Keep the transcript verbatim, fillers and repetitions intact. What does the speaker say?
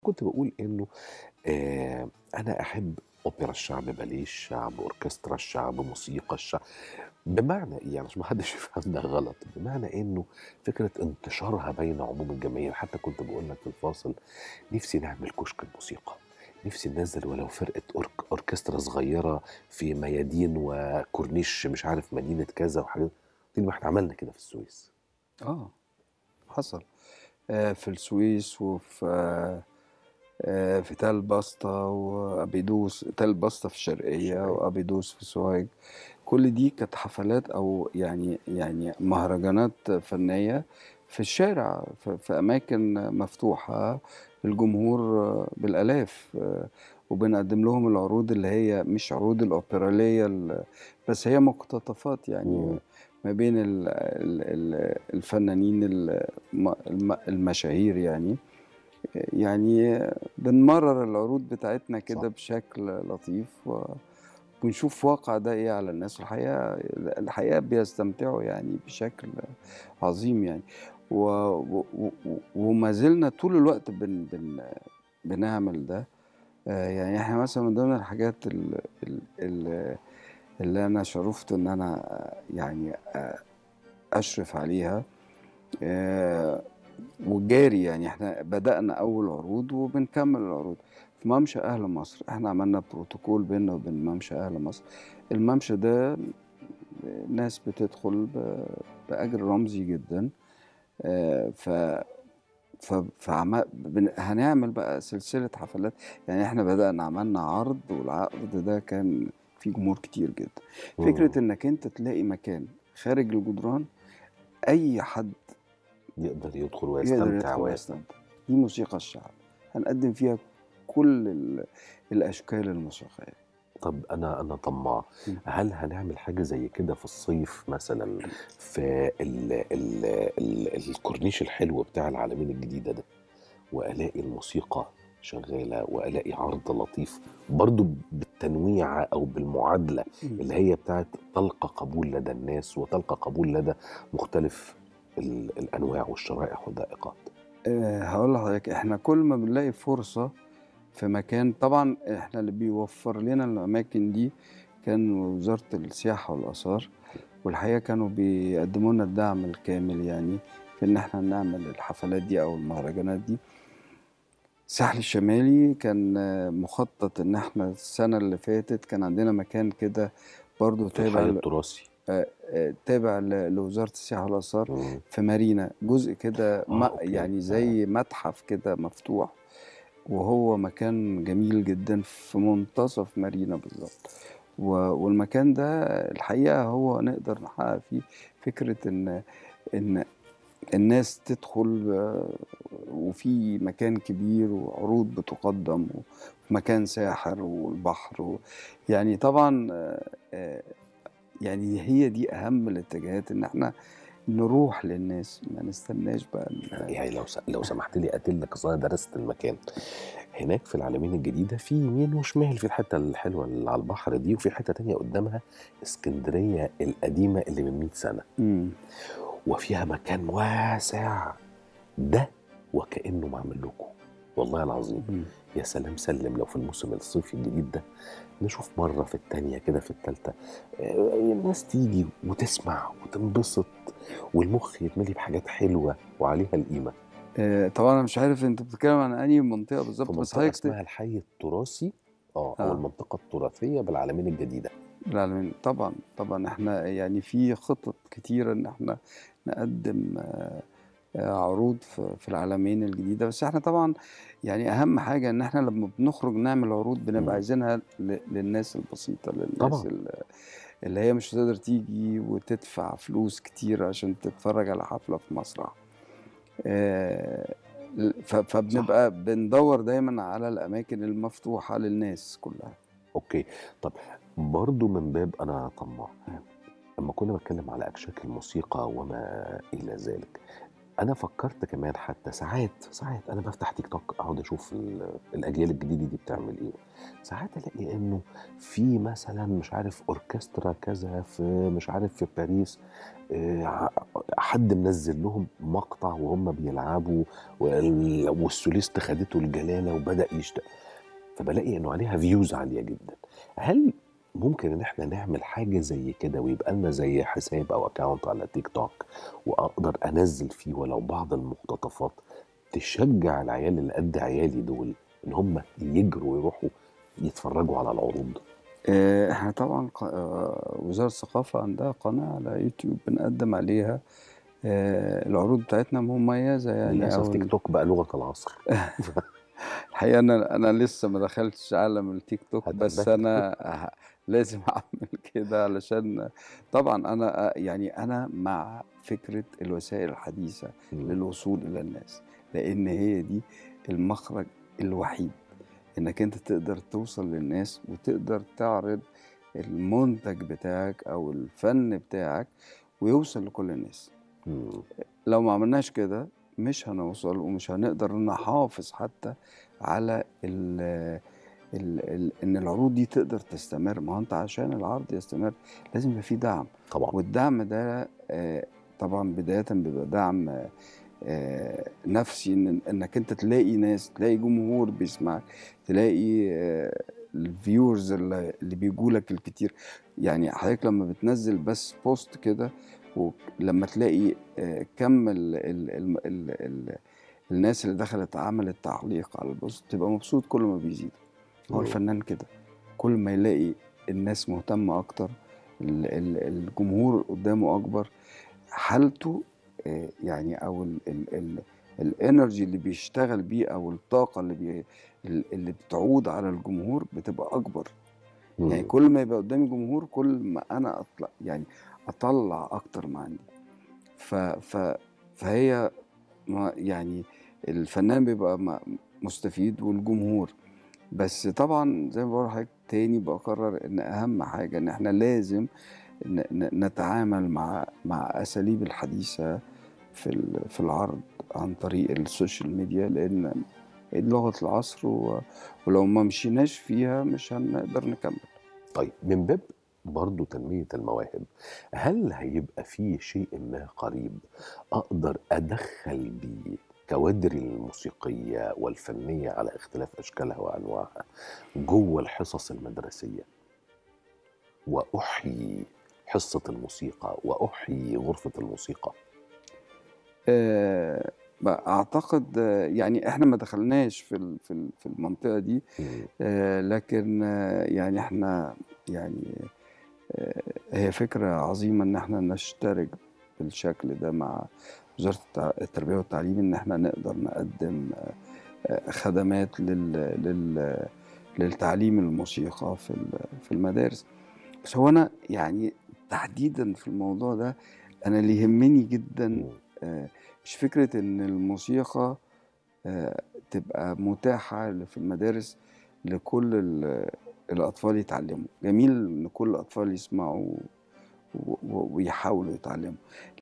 كنت باقول إنه آآ أنا أحب أوبرا الشعب، باليه الشعب، أوركسترا الشعب، موسيقى الشعب، بمعنى إيه؟ يعني عشان ما حدش يفهمنا غلط، بمعنى إنه فكرة انتشارها بين عموم الجماهير، حتى كنت باقول لك في الفاصل نفسي نعمل كشك الموسيقى، نفسي ننزّل ولو فرقة أورك أوركسترا صغيرة في ميادين وكورنيش مش عارف مدينة كذا وحاجات. قُلت له: "ما إحنا عملنا كده في السويس." آه، حصل آآ في السويس وفي آآ في تل بسطة وأبيدوس، تل بسطة في الشرقية الشرقية. وأبيدوس في سوهاج. كل دي كانت حفلات أو يعني يعني مهرجانات فنية في الشارع، في في أماكن مفتوحة للجمهور بالآلاف، آه، وبنقدم لهم العروض اللي هي مش عروض الأوبرالية ال بس هي مقتطفات يعني إمم. ما بين ال ال ال الفنانين الم الم المشاهير يعني. يعني بنمرّر العروض بتاعتنا صح. كده بشكل لطيف و ونشوف واقع ده إيه على الناس، والحقيقة الحقيقة بيستمتعوا يعني بشكل عظيم يعني. و و و وما زلنا طول الوقت بن بن بنعمل ده. آآ يعني إحنا مثلًا من ضمن الحاجات ال ال ال اللي أنا شرُفت إن أنا يعني أ أشرف عليها، آآ وجاري يعني إحنا بدأنا أول عروض وبنكمّل العروض في ممشى أهل مصر. إحنا عملنا بروتوكول بيننا وبين ممشى أهل مصر. الممشى ده ناس بتدخل ب بأجر رمزي جدًا. آآ ف ف فعم بن هنعمل بقى سلسلة حفلات. يعني إحنا بدأنا عملنا عرض، والعرض ده كان فيه جمهور كتير جدًا. إمم. فكرة إنك أنت تلاقي مكان خارج الجدران أي حد يقدر يدخل يقدر ويستمتع يدخل و ويستمتع. دي موسيقى الشعب، هنقدّم فيها كل ال الأشكال الموسيقية. طب أنا أنا طماع، إمم. هل هنعمل حاجة زي كده في الصيف مثلًا في ال ال ال الكورنيش الحلو بتاع العلمين الجديدة ده، وألاقي الموسيقى شغالة وألاقي عرض لطيف برضه بالتنويعة أو بالمعادلة إمم. اللي هي بتاعة تلقى قبول لدى الناس وتلقى قبول لدى مختلف ال الأنواع والشرائح والذائقات؟ آآ هاقول لحضرتك، إحنا كل ما بنلاقي فرصة في مكان، طبعًا إحنا اللي بيوفّر لنا الأماكن دي كان وزارة السياحة والآثار، والحقيقة كانوا بيقدّموا لنا الدعم الكامل يعني في إن إحنا نعمل الحفلات دي أو المهرجانات دي. الساحل الشمالي كان مخطط إن إحنا السنة اللي فاتت كان عندنا مكان كده برضه في تابع الحي ل التراثي. آآ آآ تابع ل لوزارة السياحة والآثار إمم. في مارينا، جزء كده م آه، أوكي. يعني آه. زي متحف كده مفتوح، وهو مكان جميل جدًا في منتصف مارينا بالضبط. و والمكان ده الحقيقة هو نقدر نحقق فيه فكرة إن إن الناس تدخل، آه، وفي مكان كبير وعروض بتُقدّم ومكان ساحر والبحر و يعني طبعًا آآ يعني هي دي أهم الاتجاهات، إن إحنا نروح للناس، ما نستناش بقى ال يعني لو س لو سمحت لي أدلّك أصل أنا درست المكان، هناك في العلمين الجديدة في يمين وشمال، في الحتة الحلوة اللي على البحر دي، وفي حتة تانية قدّامها إسكندرية القديمة اللي من مئة سنة، إمم. وفيها مكان واسع، ده وكأنه معمول لكم، والله العظيم. إمم. يا سلام سلِّم لو في الموسم الصيفي الجديد ده نشوف مرّة في التانية كده في التالتة آآ الناس تيجي وتسمع وتنبسط والمخ يتملي بحاجات حلوة وعليها القيمة. آآ طبعًا أنا مش عارف أنت بتتكلم عن أنهي منطقة في بالضبط، بس منطقة حضرتك ت اسمها الحي التراثي، آه، أو آه. المنطقة التراثية بالعلمين الجديدة. العلمين طبعًا، طبعًا إحنا يعني في خطط كتيرة إن إحنا نقدّم آآ عروض في في العلمين الجديدة. بس إحنا طبعًا يعني أهم حاجة إن إحنا لمّا بنخرج نعمل عروض بنبقى إمم. عايزينها ل للناس البسيطة، للناس طبعًا. ال اللي هي مش هتقدر تيجي وتدفع فلوس كتير عشان تتفرّج على حفلة في مسرح. آآ ل ف صح. فبنبقى بندوّر دايمًا على الأماكن المفتوحة للناس كلّها. أوكي. طب برضه من باب أنا طماع، إمم. أمّا كنا باتكلم على أكشاك الموسيقى وما إلى ذلك، أنا فكّرت كمان حتى ساعات، ساعات أنا بافتح تيك توك أقعد أشوف ال الأجيال الجديدة دي بتعمل إيه، ساعات ألاقي إنه في مثلًا مش عارف أوركسترا كذا في مش عارف في باريس، آآ ع حد منزل لهم مقطع وهم بيلعبوا وال- والسوليست خدته الجلاله وبدا يشتغل، فبلاقي انه عليها فيوز عاليه جدا. هل ممكن ان احنا نعمل حاجه زي كده ويبقى لنا زي حساب او اكاونت على تيك توك، واقدر انزل فيه ولو بعض المقتطفات تشجع العيال اللي قد عيالي دول ان هم يجروا ويروحوا يتفرجوا على العروض؟ آه، احنا طبعا ق- آه، وزارة الثقافة عندها قناة على يوتيوب بنقدم عليها آه، العروض بتاعتنا مميزة يعني. للاسف أو تيك ال- توك بقى لغه العصر. الحقيقة أنا أنا لسه ما دخلتش عالم التيك توك، بس هتبت. أنا ه- لازم أعمل كده علشان طبعا أنا آه، يعني أنا مع فكرة الوسائل الحديثة للوصول إلى الناس، لأن هي دي المخرج الوحيد إنك أنت تقدر توصل للناس وتقدر تعرض المنتج بتاعك أو الفن بتاعك ويوصل لكل الناس. لو ما عملناش كده مش هنوصل ومش هنقدر نحافظ حتى على ال ال ال ان العروض دي تقدر تستمر. ما هو انت عشان العرض يستمر لازم يبقى فيه دعم، طبعا. والدعم ده آه، طبعا بداية بيبقى دعم آه، نفسي، إن انك انت تلاقي ناس، تلاقي جمهور بيسمعك، تلاقي الفيورز اللي اللي بيجولك الكتير. يعني حضرتك لما بتنزل بس بوست كده ولما تلاقي آه، كم ال ال ال ال ال الناس اللي دخلت عملت تعليق على البوست تبقى مبسوط كل ما بيزيد. هو مم. الفنان كده، كل ما يلاقي الناس مهتمة أكتر، ال- ال- الجمهور قدامه أكبر، حالته آه، يعني أو ال ال ال الانرجي اللي بيشتغل بيه أو الطاقة اللي بي اللي بتعود على الجمهور بتبقى أكبر. يعني مم. كل ما يبقى قدامي جمهور كل ما أنا أطلع يعني أطلع أكتر ما عندي. ف ف فهي ما يعني الفنان بيبقى م- مستفيد والجمهور. بس طبعا زي ما بقول لحضرتك تاني بقرر ان اهم حاجه ان احنا لازم ن- ن- نتعامل مع مع اساليب الحديثه في ال- في العرض عن طريق السوشيال ميديا، لان لغه العصر و- ولو ما مشيناش فيها مش هنقدر نكمل. طيب، من باب برضو تنمية المواهب، هل هيبقى في شيء ما قريب أقدر أدخل بيه كوادري الموسيقية والفنية على اختلاف أشكالها وأنواعها جوه الحصص المدرسية، وأحيي حصة الموسيقى وأحيي غرفة الموسيقى؟ آه، بقى اعتقد آه، يعني احنا ما دخلناش في ال- في ال- في المنطقه دي. مم. آه، لكن آه، يعني احنا يعني آه، هي فكرة عظيمة إن احنا نشترك بالشكل ده مع وزارة التع- التربية والتعليم، إن احنا نقدر نقدم آه، خدمات لل... لل... للتعليم الموسيقى في ال- في المدارس. بس هو أنا يعني تحديدا في الموضوع ده أنا اللي يهمني جدا مم. آه، مش فكرة إن الموسيقى آه، تبقى متاحة في المدارس لكل ال- الأطفال يتعلموا. جميل إن كل الأطفال يسمعوا و- و- ويحاولوا يتعلموا،